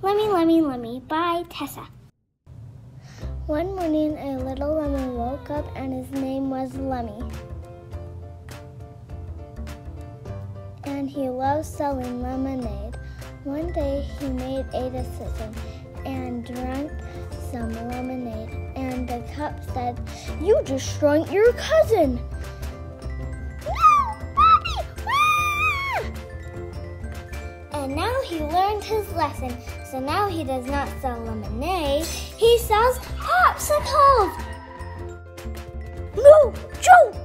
Lemme, Lemme, Lemme by Tessa. One morning, a little lemon woke up and his name was Lemme. And he loved selling lemonade. One day, he made a decision and drank some lemonade. And the cup said, "You just shrunk your cousin." And now he learned his lesson, so now he does not sell lemonade, he sells popsicles! No, Joe!